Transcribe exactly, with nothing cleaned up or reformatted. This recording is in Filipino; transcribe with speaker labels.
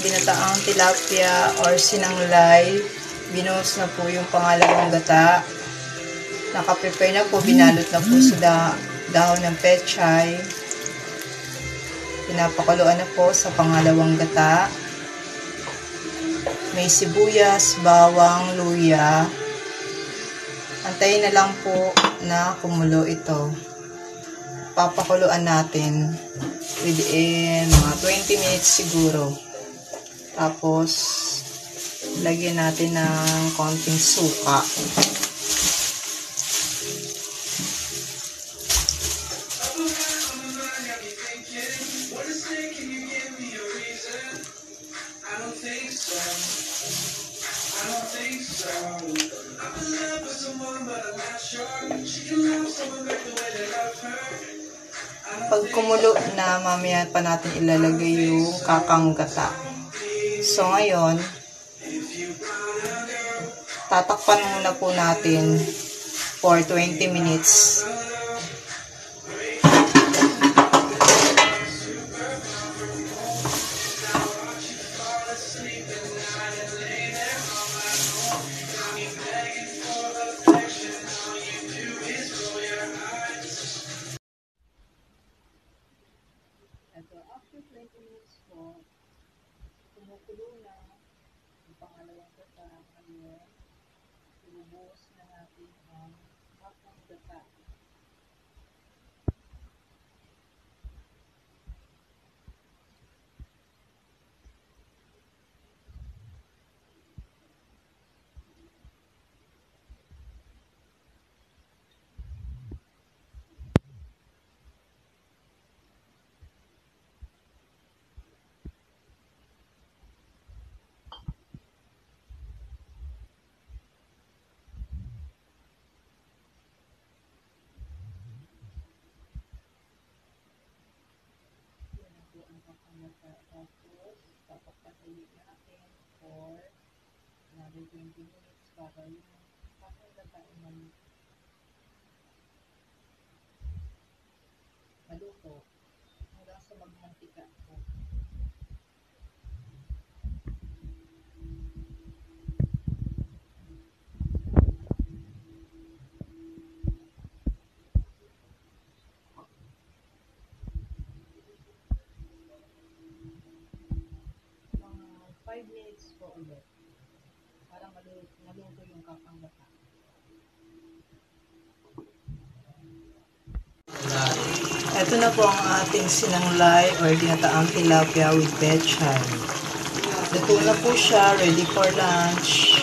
Speaker 1: ginataang tilapia or sinanglay. Binuhos na po yung pangalawang gata. Nakaprepare na po, binalot na po sa da dahon ng pechay. Pinapakuluan na po sa pangalawang gata. May sibuyas, bawang, luya. Antayin na lang po na kumulo ito. Papakuluan natin within mga twenty minutes siguro. Tapos, lagyan natin ng konting suka. Pag kumulo na, mamaya pa natin ilalagay yung kakang gata. So, ngayon, tatakpan muna po natin for twenty minutes. Ito, after twenty minutes po, kumukulo na yung pangalawang gata. Ngayon, ibubuhos na natin ang kakang gata. Tapos, papapatuloy natin for another twenty minutes para yung kakang gata ay maluto hanggang sa magmantika po. five minutes po ulit para maluto, maluto yung kakang gata. Ito na po ang ating sinanglay or ginataang tilapia with pechay. Luto na po siya, ready for lunch.